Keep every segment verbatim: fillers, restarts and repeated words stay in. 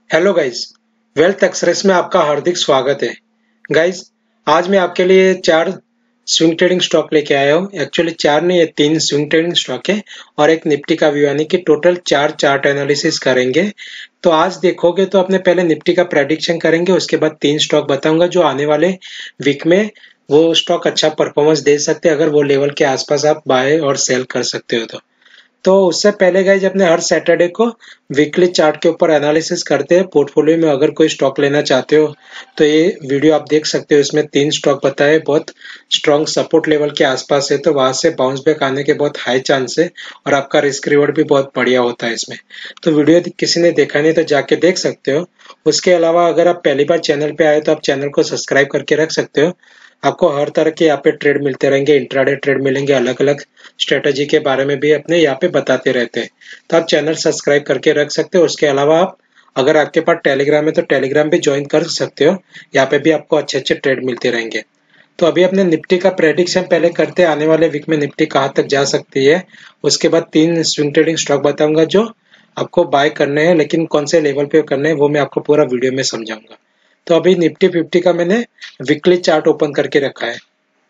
Hello guys, wealth express में आपका हार्दिक स्वागत है। गाइस, आज मैं आपके लिए चार स्विंग ट्रेडिंग स्टॉक लेके आया हूँ। एक्चुअली चार नहीं है, तीन स्विंग ट्रेडिंग स्टॉक है और एक निफ्टी का व्यू, यानी कि टोटल चार चार्ट एनालिसिस करेंगे। तो आज देखोगे तो अपने पहले निफ्टी का प्रेडिक्शन करेंगे, उसके बाद तीन स्टॉक बताऊंगा जो आने वाले वीक में वो स्टॉक अच्छा परफॉर्मेंस दे सकते हैं अगर वो लेवल के आसपास आप बाय और सेल कर सकते हो तो। तो उससे पहले गाइज अपने हर सैटरडे को वीकली चार्ट के ऊपर एनालिसिस करते हैं। पोर्टफोलियो में अगर कोई स्टॉक लेना चाहते हो तो ये वीडियो आप देख सकते हो। इसमें तीन स्टॉक बताए, बहुत स्ट्रॉन्ग सपोर्ट लेवल के आसपास है, तो वहां से बाउंस बैक आने के बहुत हाई चांस है और आपका रिस्क रिवॉर्ड भी बहुत बढ़िया होता है इसमें। तो वीडियो किसी ने देखा नहीं तो जाके देख सकते हो। उसके अलावा अगर आप पहली बार चैनल पे आए तो आप चैनल को सब्सक्राइब करके रख सकते हो। आपको हर तरह के यहाँ पे ट्रेड मिलते रहेंगे, इंट्राडे ट्रेड मिलेंगे, अलग अलग स्ट्रेटजी के बारे में भी अपने यहाँ पे बताते रहते हैं। तो आप चैनल सब्सक्राइब करके रख सकते हो। उसके अलावा आप अगर आपके पास टेलीग्राम है तो टेलीग्राम भी ज्वाइन कर सकते हो, यहाँ पे भी आपको अच्छे अच्छे ट्रेड मिलते रहेंगे। तो अभी अपने निफ्टी का प्रेडिक्शन पहले करते हैं, आने वाले वीक में निफ्टी कहाँ तक जा सकती है। उसके बाद तीन स्विंग ट्रेडिंग स्टॉक बताऊंगा जो आपको बाय करने हैं, लेकिन कौन से लेवल पे करने हैं वो मैं आपको पूरा वीडियो में समझाऊंगा। तो अभी निफ्टी फिफ्टी का मैंने वीकली चार्ट ओपन करके रखा है।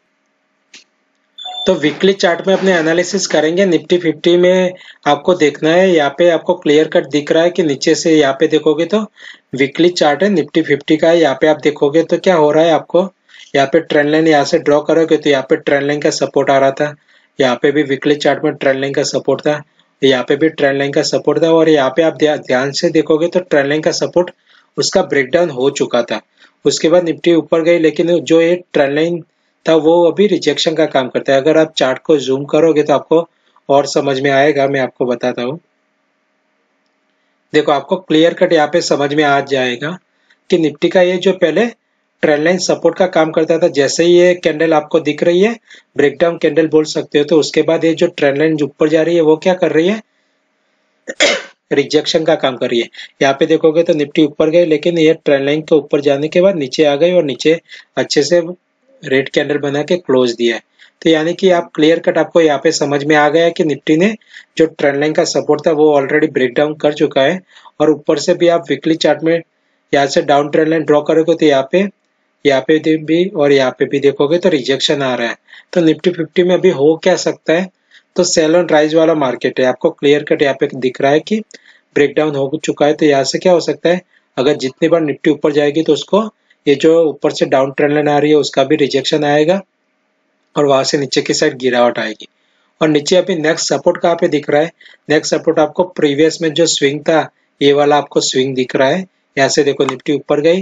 तो वीकली चार्ट में अपने एनालिसिस करेंगे। निफ्टी फिफ्टी में आपको देखना है, यहाँ पे आपको क्लियर कट दिख रहा है कि नीचे से यहाँ पे देखोगे तो वीकली चार्ट है, निफ्टी फिफ्टी का है। यहाँ पे आप देखोगे तो क्या हो रहा है, आपको यहाँ पे ट्रेंड लाइन यहाँ से ड्रॉ करोगे तो यहाँ पे ट्रेंड लाइन का सपोर्ट आ रहा था। यहाँ पे भी वीकली चार्ट में ट्रेंड लाइन का सपोर्ट था, यहाँ पे भी ट्रेंड लाइन का सपोर्ट था और यहाँ पे आप ध्यान से देखोगे तो ट्रेंड लाइन का सपोर्ट उसका ब्रेकडाउन हो चुका था। उसके बाद निफ्टी ऊपर गई, लेकिन जो ये ट्रेंड लाइन था वो अभी रिजेक्शन का काम करता है। अगर आप चार्ट को जूम करोगे तो आपको और समझ में आएगा, मैं आपको बताता हूँ। देखो, आपको क्लियर कट यहाँ पे समझ में आ जाएगा कि निफ्टी का ये जो पहले ट्रेंड लाइन सपोर्ट का काम करता था, जैसे ही ये कैंडल आपको दिख रही है ब्रेकडाउन कैंडल बोल सकते हो, तो उसके बाद ये जो ट्रेंड लाइन ऊपर जा रही है वो क्या कर रही है, रिजेक्शन का काम कर रही है। यहाँ पे देखोगे तो निफ्टी ऊपर गई, लेकिन ये ट्रेंड लाइन के ऊपर जाने के बाद नीचे आ गई और नीचे अच्छे से रेड कैंडल बना के क्लोज दिया है। तो यानी कि आप क्लियर कट आपको यहाँ पे समझ में आ गया कि निफ्टी ने जो ट्रेंड लाइन का सपोर्ट था वो ऑलरेडी ब्रेक डाउन कर चुका है। और ऊपर से भी आप वीकली चार्ट में यहाँ से डाउन ट्रेंड लाइन ड्रॉ करोगे तो यहाँ पे यहाँ पे भी और यहाँ पे भी देखोगे तो रिजेक्शन आ रहा है। तो निफ्टी फिफ्टी में अभी हो क्या सकता है, तो सेल ऑन राइज वाला मार्केट है। आपको क्लियर कट यहाँ पे दिख रहा है कि ब्रेकडाउन हो चुका है। तो यहाँ से क्या हो सकता है, अगर जितनी बार निफ्टी ऊपर जाएगी तो उसको ये जो ऊपर से डाउन ट्रेंड लाइन आ रही है उसका भी रिजेक्शन आएगा और वहां से नीचे की साइड गिरावट आएगी। और नीचे अभी नेक्स्ट सपोर्ट कहाँ पे दिख रहा है, नेक्स्ट सपोर्ट आपको प्रीवियस में जो स्विंग था ये वाला आपको स्विंग दिख रहा है। यहाँ से देखो निफ्टी ऊपर गई,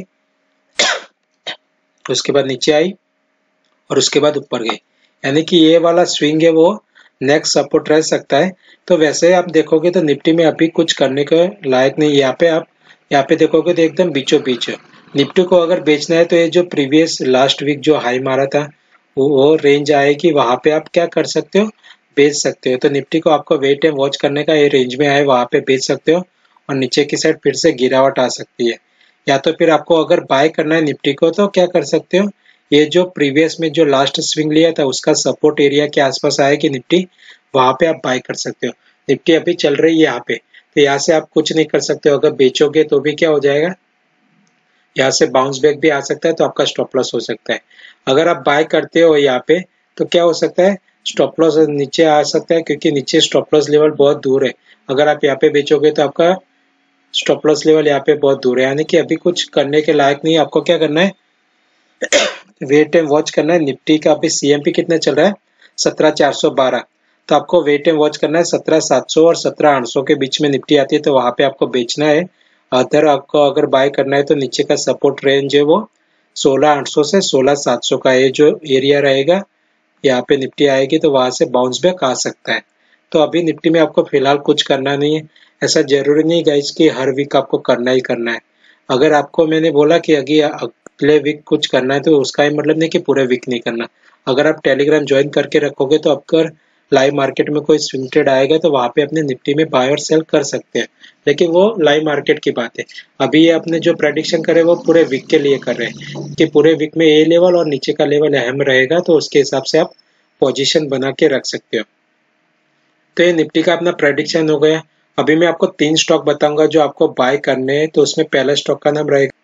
उसके बाद नीचे आई और उसके बाद ऊपर गई, यानी कि ये वाला स्विंग है वो नेक्स्ट सपोर्ट रह सकता है। तो वैसे आप देखोगे तो निफ्टी में अभी कुछ करने के लायक नहीं। यहाँ पे आप यहाँ पे देखोगे तो एकदम बीचों बीच है। निफ्टी को अगर बेचना है तो ये जो प्रीवियस लास्ट वीक जो हाई मारा था वो, वो रेंज आएगी, वहां पे आप क्या कर सकते हो, बेच सकते हो। तो निफ्टी को आपको वेट एंड वॉच करने का, ये रेंज में आए वहां पे बेच सकते हो और नीचे की साइड फिर से गिरावट आ सकती है। या तो फिर आपको अगर बाय करना है निफ्टी को तो क्या कर सकते हो, ये जो प्रीवियस में जो लास्ट स्विंग लिया था उसका सपोर्ट एरिया के आसपास आएगी निफ्टी, वहां पे आप बाय कर सकते हो। निफ्टी अभी चल रही है यहाँ पे, तो यहाँ से आप कुछ नहीं कर सकते हो। अगर बेचोगे तो भी क्या हो जाएगा, यहाँ से बाउंस बैक भी आ सकता है तो आपका स्टॉप लॉस हो सकता है। अगर आप बाय करते हो यहाँ पे तो क्या हो सकता है, स्टॉप लॉस नीचे आ सकता है, क्योंकि नीचे स्टॉप लॉस लेवल बहुत दूर है। अगर आप यहाँ पे बेचोगे तो आपका स्टॉप लॉस लेवल यहाँ पे बहुत दूर है, यानी कि अभी कुछ करने के लायक नहीं। आपको क्या करना है, वेट एंड वॉच करना है। निफ्टी का अभी सीएमपी कितना चल रहा है, सत्रह चार सौ बारह। तो आपको वेट एंड वॉच करना है, सत्रह सात सौ और सत्रह आठ सौ के बीच में निफ्टी आती है तो वहां पे आपको बेचना है। अदर आपको अगर बाय करना है तो नीचे का सपोर्ट रेंज है वो सोलह आठ सौ से सोलह सात सौ का है, जो एरिया रहेगा यहाँ पे निफ्टी आएगी तो वहां से बाउंस बैक आ सकता है। तो अभी निफ्टी में आपको फिलहाल कुछ करना नहीं है। ऐसा जरूरी नहीं गाइस कि हर वीक आपको करना ही करना है। अगर आपको मैंने बोला कि अभी अगले वीक कुछ करना है तो उसका ही मतलब नहीं कि पूरे वीक नहीं करना। अगर आप टेलीग्राम ज्वाइन करके रखोगे तो अगर लाइव मार्केट में कोई स्विंग ट्रेड आएगा तो वहां पे अपने निफ्टी में बाय और सेल कर सकते हैं, लेकिन वो लाइव मार्केट की बात है। अभी ये अपने जो प्रेडिक्शन करे वो पूरे वीक के लिए कर रहे हैं कि पूरे वीक में ए लेवल और नीचे का लेवल अहम रहेगा, तो उसके हिसाब से आप पोजीशन बना के रख सकते हो। तो ये निफ्टी का अपना प्रेडिक्शन हो गया। अभी मैं आपको तीन स्टॉक बताऊंगा जो आपको बाय करने हैं। तो उसमें पहला स्टॉक का नाम रहेगा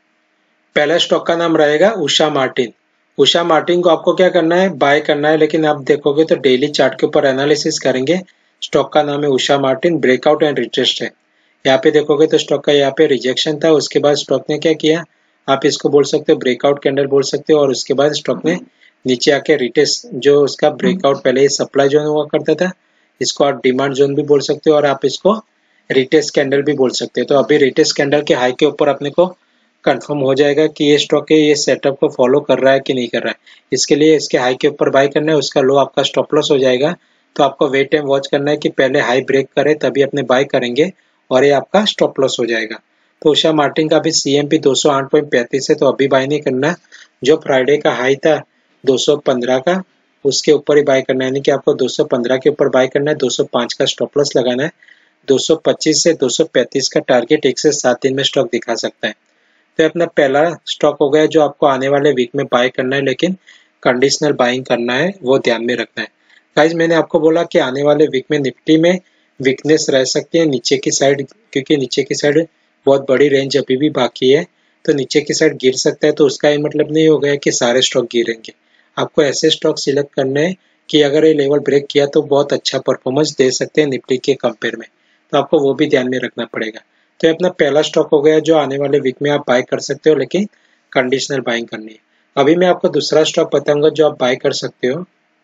पहला स्टॉक का नाम रहेगा उषा मार्टिन। उषा मार्टिन को आपको क्या करना है, बाय करना है। लेकिन आप देखोगे तो डेली चार्ट के ऊपर एनालिसिस करेंगे। स्टॉक का नाम है Usha Martin, breakout and retest है। यहाँ पे देखोगे तो स्टॉक का यहाँ पे रिजेक्शन था, उसके बाद स्टॉक ने क्या किया, आप इसको बोल सकते हो ब्रेकआउट कैंडल बोल सकते हो। और उसके बाद स्टॉक ने नीचे आके रिटेस्ट, जो उसका ब्रेकआउट पहले सप्लाई जोन हुआ करता था, इसको आप डिमांड जोन भी बोल सकते हो और आप इसको रिटेस्ट कैंडल भी बोल सकते हो। तो अभी रिटेस्ट कैंडल के हाई के ऊपर अपने को कंफर्म हो जाएगा कि ये स्टॉक है, ये सेटअप को फॉलो कर रहा है कि नहीं कर रहा है। इसके लिए इसके हाई के ऊपर बाय करना है, उसका लो आपका स्टॉप लॉस हो जाएगा। तो आपको वेट एंड वॉच करना है कि पहले हाई ब्रेक करे तभी अपने बाय करेंगे और ये आपका स्टॉप लॉस हो जाएगा। तो उषा मार्टिन का भी सीएमपी दो सौ आठ पॉइंट पैंतीस है, तो अभी बाय नहीं करना। जो फ्राइडे का हाई था दो सौ पंद्रह का, उसके ऊपर ही बाय करना है, यानी कि आपको दो सौ पंद्रह के ऊपर बाय करना है। दो सौ पाँच का स्टॉप लॉस लगाना है। दो सौ पच्चीस से दो सौ पैंतीस का टारगेट एक से सात दिन में स्टॉक दिखा सकता है। तो अपना पहला स्टॉक हो गया जो आपको आने वाले वीक में बाय करना है, लेकिन कंडीशनल बाइंग करना है, वो ध्यान में रखना है। गाइज मैंने आपको बोला कि आने वाले वीक में निफ्टी में वीकनेस रह सकती है नीचे की साइड, क्योंकि नीचे की साइड बहुत बड़ी रेंज अभी भी बाकी है। तो नीचे की साइड गिर सकता है, तो उसका ये मतलब नहीं हो गया कि सारे स्टॉक गिरेंगे। आपको ऐसे स्टॉक सिलेक्ट करने हैं कि अगर ये लेवल ब्रेक किया तो बहुत अच्छा परफॉर्मेंस दे सकते हैं निफ्टी के कंपेयर में। तो आपको वो भी ध्यान में रखना पड़ेगा। तो ये अपना पहला स्टॉक हो गया जो आने वाले वीक में आप बाय कर सकते हो, लेकिन कंडीशनल बाइंग करनी है। अभी मैं आपको दूसरा स्टॉक बताऊंगा जो आप बाय कर सकते हो।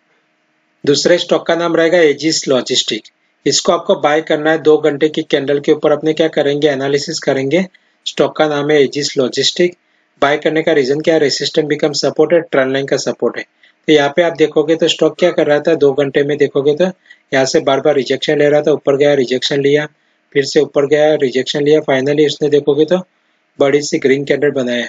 दूसरे स्टॉक का नाम रहेगा एजिस लॉजिस्टिक। इसको आपको बाय करना है। दो घंटे की कैंडल के ऊपर अपने क्या करेंगे, एनालिसिस करेंगे। स्टॉक का नाम है एजिस लॉजिस्टिक। बाय करने का रीजन क्या है, रेसिस्टेंट बिकम सपोर्ट है, ट्रेंड लाइन का सपोर्ट है। तो यहाँ पे आप देखोगे तो स्टॉक क्या कर रहा था, दो घंटे में देखोगे तो यहाँ से बार बार रिजेक्शन ले रहा था, ऊपर गया रिजेक्शन लिया, फिर से ऊपर गया रिजेक्शन लिया, फाइनली इसने देखोगे तो बड़ी सी ग्रीन कैंडल बनाया।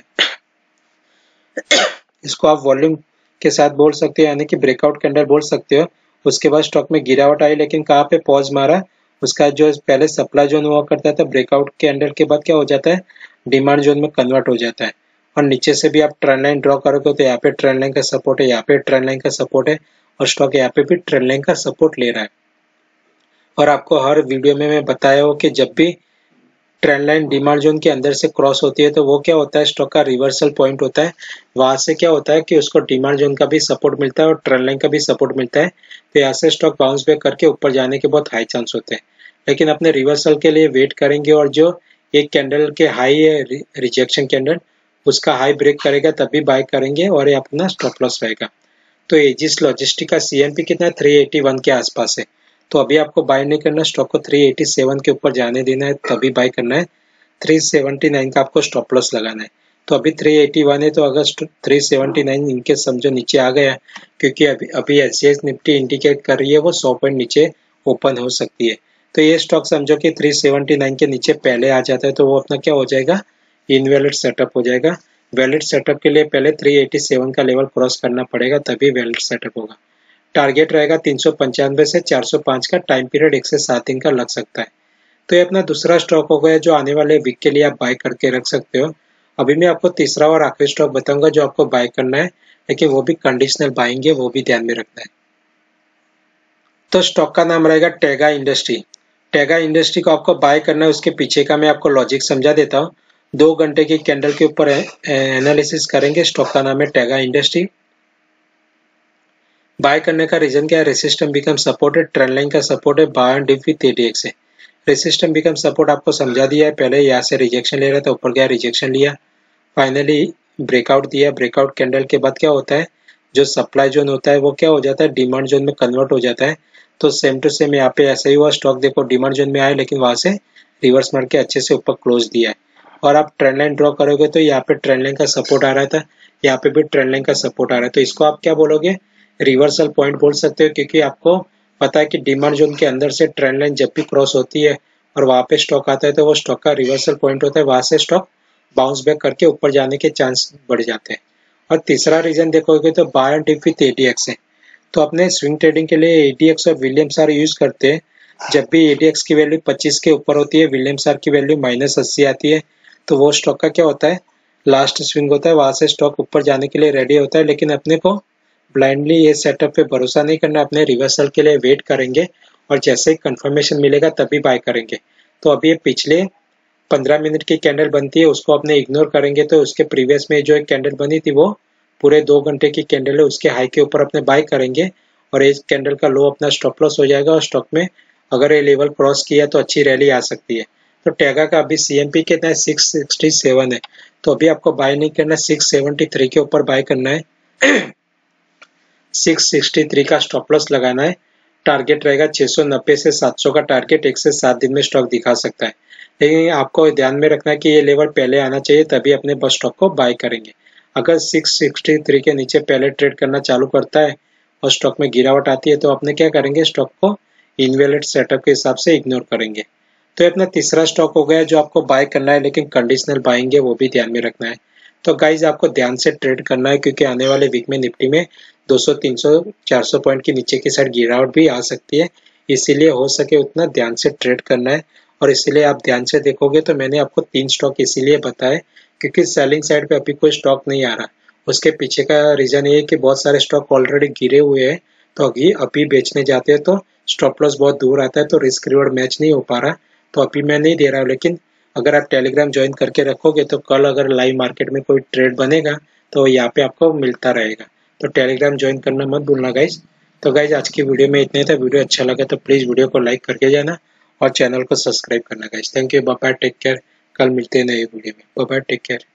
इसको आप वॉल्यूम के साथ बोल सकते हो, यानी कि ब्रेकआउट कैंडल बोल सकते हो। उसके बाद स्टॉक में गिरावट आई, लेकिन कहाँ पे पॉज मारा, उसका जो पहले सप्लाई जोन हुआ करता था ब्रेकआउट कैंडल के बाद क्या हो जाता है, डिमांड जोन में कन्वर्ट हो जाता है। और नीचे से भी आप ट्रेंड लाइन ड्रॉ करोगे तो यहाँ पे ट्रेंड लाइन का सपोर्ट है, यहाँ पे ट्रेंड लाइन का सपोर्ट है, और स्टॉक यहाँ पे भी ट्रेंड लाइन का सपोर्ट ले रहा है। और आपको हर वीडियो में मैं बताया हो कि जब भी ट्रेंड लाइन डिमांड जोन के अंदर से क्रॉस होती है तो वो क्या होता है, स्टॉक का रिवर्सल पॉइंट होता है। वहां से क्या होता है कि उसको डिमांड जोन का भी सपोर्ट मिलता है और ट्रेंड लाइन का भी सपोर्ट मिलता है। तो यहाँ से स्टॉक बाउंस बैक करके ऊपर जाने के बहुत हाई चांस होते हैं। लेकिन अपने रिवर्सल के लिए वेट करेंगे, और जो एक कैंडल के हाई है रिजेक्शन कैंडल, उसका हाई ब्रेक करेगा तभी बाय करेंगे, और ये अपना स्टॉप लॉस रहेगा। तो एजिस लॉजिस्टिक का सीएमपी कितना है, थ्री एटी वन के आसपास है। तो अभी आपको बाय नहीं करना, स्टॉक को थ्री एटी सेवन के ऊपर जाने देना है तभी बाय करना है। थ्री सेवेंटी नाइन का आपको स्टॉप लॉस लगाना है। तो अभी थ्री एटी वन है, तो अगर थ्री सेवेंटी नाइन इनके समझो नीचे आ गया, क्योंकि अभी अभी एचसीएक्स निफ्टी इंडिकेट कर रही है वो सौ पॉइंट नीचे ओपन हो सकती है। तो ये स्टॉक समझो कि थ्री सेवेंटी नाइन के नीचे पहले आ जाता है तो वो अपना क्या हो जाएगा, इनवैलिड सेटअप हो जाएगा। वैलिड सेटअप के लिए पहले थ्री एटी सेवन का लेवल क्रॉस करना पड़ेगा तभी वैलिड सेटअप होगा। टारगेट रहेगा तीन सौ पंचानवे से चार सौ पाँच का, टाइम पीरियड एक से सात दिन का लग सकता है। तो ये अपना दूसरा स्टॉक हो गया जो आने वाले वीक के लिए आप बाय करके रख सकते हो। अभी मैं आपको तीसरा और आखिरी स्टॉक बताऊंगा जो आपको बाय करना है, लेकिन वो भी कंडीशनल बाइंग है, वो भी ध्यान में रखना है। तो स्टॉक का नाम रहेगा टेगा इंडस्ट्री। टेगा इंडस्ट्री को आपको बाय करना है, उसके पीछे का मैं आपको लॉजिक समझा देता हूँ। दो घंटे की कैंडल के ऊपर एनालिसिस करेंगे। स्टॉक का नाम है टेगा इंडस्ट्री। बाय करने का रीजन क्या है, रेसिस्टेंट बिकम सपोर्ट है, ट्रेंड लाइन का सपोर्ट है, buy and dip with ADX है। रेसिस्टेंट बिकम सपोर्ट आपको समझा दिया है, पहले यहाँ से रिजेक्शन ले रहा था, ऊपर गया रिजेक्शन लिया, फाइनली ब्रेकआउट दिया। ब्रेकआउट कैंडल के बाद क्या होता है, जो सप्लाई जोन होता है वो क्या हो जाता है, डिमांड जोन में कन्वर्ट हो जाता है। तो सेम टू सेम यहाँ पे ऐसा ही हुआ, स्टॉक देखो डिमांड जोन में आया लेकिन वहां से रिवर्स मार के अच्छे से ऊपर क्लोज दिया है। और आप ट्रेंड लाइन ड्रॉ करोगे तो यहाँ पे ट्रेंड लाइन का सपोर्ट आ रहा था, यहाँ पे भी ट्रेंड लाइन का सपोर्ट आ रहा है। तो इसको आप क्या बोलोगे, रिवर्सल पॉइंट बोल सकते हो, क्योंकि आपको पता है कि डिमांड जोन के अंदर से ट्रेंड लाइन जब भी क्रॉस होती है और वहां पे स्टॉक आता है तो वो स्टॉक का रिवर्सल पॉइंट होता है, वहां से स्टॉक बाउंस बैक करके ऊपर जाने के चांस बढ़ जाते हैं। और तीसरा रीजन देखोगे तो buy and dip with ADX है। तो अपने स्विंग ट्रेडिंग के लिए एडीएक्स और विलियम्स आर यूज करते हैं। जब भी एडीएक्स की वैल्यू पच्चीस के ऊपर होती है, विलियम्स आर की वैल्यू माइनस अस्सी आती है, तो वो स्टॉक का क्या होता है, लास्ट स्विंग होता है, वहां से स्टॉक ऊपर जाने के लिए रेडी होता है। लेकिन अपने को ब्लाइंडली ये सेटअप पे भरोसा नहीं करना, अपने रिवर्सल के लिए वेट करेंगे और जैसे ही कंफर्मेशन मिलेगा तभी बाय करेंगे। तो अभी ये पिछले पंद्रह मिनट की कैंडल बनती है, उसको अपने इग्नोर करेंगे तो उसके प्रीवियस में जो एक कैंडल बनी थी वो पूरे दो घंटे की कैंडल है, उसके हाई के ऊपर अपने बाय करेंगे और इस कैंडल का लो अपना स्टॉप लॉस हो जाएगा और स्टॉक में अगर ये लेवल क्रॉस किया तो अच्छी रैली आ सकती है। तो टेगा का अभी सीएमपी कितना है, सिक्स सिक्सटी सेवन है, तो अभी आपको बाय नहीं करना है, सिक्स सेवेंटी थ्री के ऊपर बाय करना है। सिक्स सिक्सटी थ्री का स्टॉप लॉस लगाना है। टारगेट रहेगा छह सौ नब्बे से सात सौ का टारगेट एक से सात दिन में स्टॉक दिखा सकता है, लेकिन आपको ध्यान में रखना है कि ये लेवल पहले आना चाहिए तभी अपने बस स्टॉक को बाय करेंगे। अगर सिक्स सिक्सटी थ्री के नीचे पहले ट्रेड करना चालू करता है और स्टॉक में गिरावट आती है तो अपने क्या करेंगे, स्टॉक को इनवैलिड सेटअप के हिसाब से इग्नोर करेंगे। तो ये अपना तीसरा स्टॉक हो गया जो आपको बाय करना है, लेकिन कंडीशनल बाइंग है वो भी ध्यान में रखना है। तो गाइज आपको ध्यान से ट्रेड करना है क्योंकि आने वाले वीक में निफ्टी में दो सौ, तीन सौ, चार सौ पॉइंट की नीचे की साइड गिरावट भी आ सकती है, इसीलिए हो सके उतना ध्यान से ट्रेड करना है। और इसीलिए आप ध्यान से देखोगे तो मैंने आपको तीन स्टॉक इसीलिए बताए क्योंकि सेलिंग साइड पे अभी कोई स्टॉक नहीं आ रहा। उसके पीछे का रीजन ये है कि बहुत सारे स्टॉक ऑलरेडी गिरे हुए हैं, तो अभी अभी बेचने जाते हैं तो स्टॉप लॉस बहुत दूर आता है, तो रिस्क रिवॉर्ड मैच नहीं हो पा रहा, तो अभी मैं नहीं दे रहा हूँ। लेकिन अगर आप टेलीग्राम ज्वाइन करके रखोगे तो कल अगर लाइव मार्केट में कोई ट्रेड बनेगा तो यहाँ पे आपको मिलता रहेगा। तो टेलीग्राम ज्वाइन करना मत भूलना गाइज। तो गाइज आज की वीडियो में इतने था। वीडियो अच्छा लगा तो प्लीज वीडियो को लाइक करके जाना और चैनल को सब्सक्राइब करना guys. Thank you, bye bye, take care. कल मिलते हैं नए वीडियो में। Bye bye, take care.